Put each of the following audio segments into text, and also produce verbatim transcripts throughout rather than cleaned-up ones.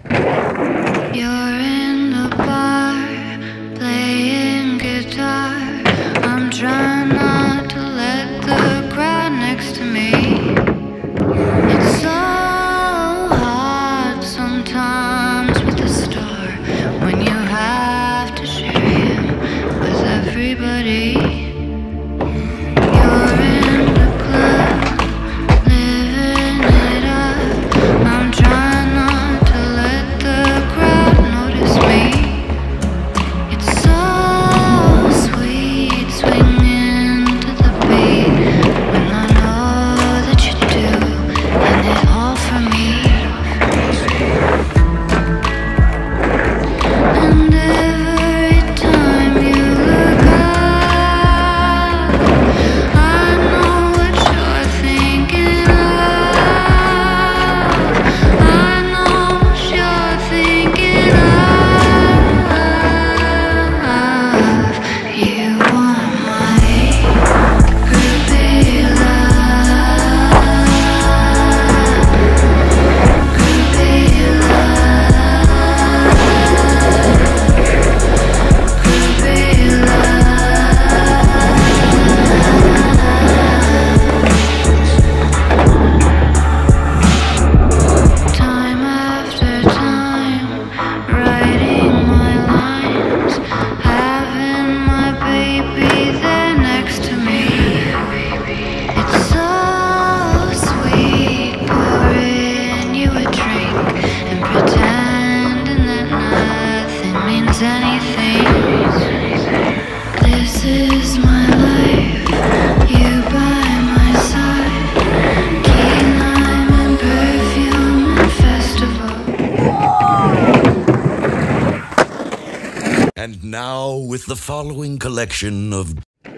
You're in the bar, playing guitar. I'm trying not to let the crowd next to me. It's so hard sometimes with a star when you have to share him with everybody. You're in the club, living it up. I'm trying not to let the crowd notice me. It's so sweet swinging to the beat when I know that you do, and it all for me. And every time you look up, I know what you're thinking of. I know what you're thinking of. You want my groupie love, groupie love, groupie love. Time after time, writing my lines, having my baby there next to me. It's so sweet, pouring you a drink and pretending that nothing means anything. This is my life, you by my side, key lime and perfume and festival. And now, with the following collection of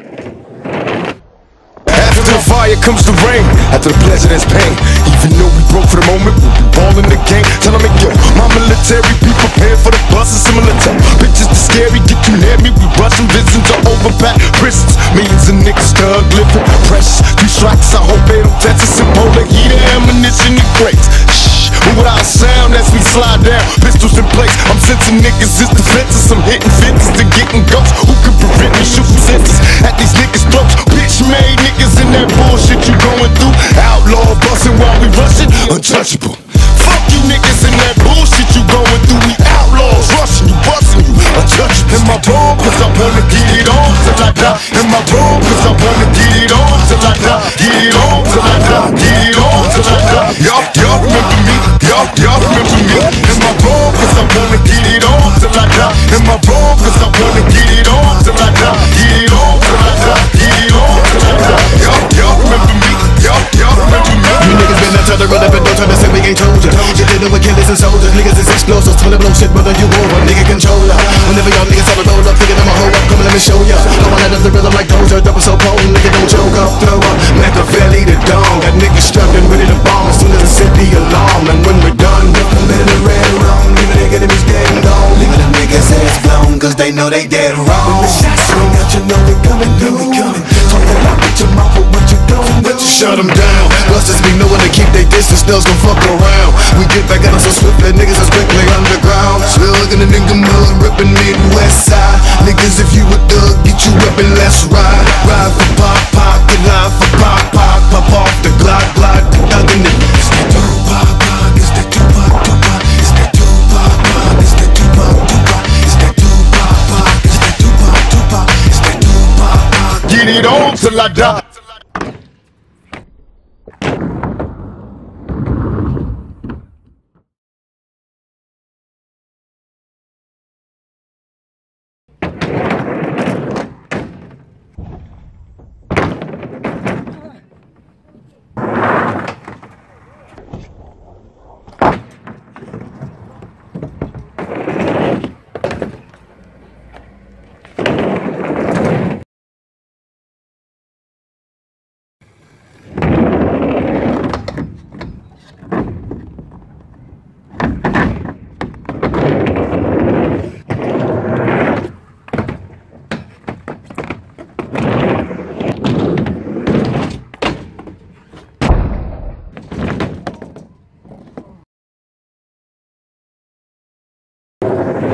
After the fire comes the rain, after the pleasure there's pain. Even though we broke for the moment, we'll be balling the game. Tell them, yo, my military, be prepared for the buses. Similar to bitches too scary, get you near me. We rushing visions to overpack prisons. Millions of niggas thug living precious. Three strikes, I hope they don't test us. And polar heater, ammunition and crates. Shh, but without sound as we slide down, pistols in place. I'm sensing niggas is defenses. I'm hitting fences to getting ghosts. Who can prevent me shooting senses at these niggas' throats? Bitch made niggas in that bullshit you going through. Outlaw busting while we rushing, untouchable. Fuck you niggas in that bullshit you going through. We outlaws rushing you, busting you, untouchable. In my room, cause I wanna get it on till I die. In my room, cause I wanna get it on till I die. Get it on till I die. Get it on till I die. Y'all, y'all remember me. Y'all, y'all remember me. In my room, cause I wanna get it on till I die. In my room, cause I wanna get it on till I die. Get it on till I die. Get it on till I die. Y'all, y'all remember me. Y'all, y'all remember me. You niggas been out to run up and don't try to say we ain't told ya. You dealing with killers and soldiers, niggas is explosives. Trying to blow shit, brother, you over, nigga controller. Whenever y'all niggas have a roll up, thinking I'ma hold up, come and let me show ya. Don't wanna let the rhythm like Doja, double so potent, nigga don't choke up, throw up. Machiavelli the dawn, got niggas strapped and ready to bomb as soon as I set the alarm. And when we're done, I'm in the red wrong, leaving the enemies dead and gone, leaving the niggas heads blown, cause they know they dead wrong. When the shots ring out, you know we coming through, we coming. Talk about with your mouth, but what you don't do, you shut them down. Busters be knowing to keep they distance, they'll gon' fuck around. We get back at them so swift that niggas is quickly underground. Still looking at nigga mud, ripping Midwest side. Niggas, if you a thug, get you up and let's ride. Ride for pop, pop, get live for pop, pop. Pop off the Glock, Glock, the thug in the. It's that Tupac, Pac, it's that Tupac, Tupac. It's that Tupac, Pac, it's that Tupac, Tupac. It's that Tupac, Pac, it's that Tupac, Tupac. It's that Tupac, Pac. Get it on till I die. Thank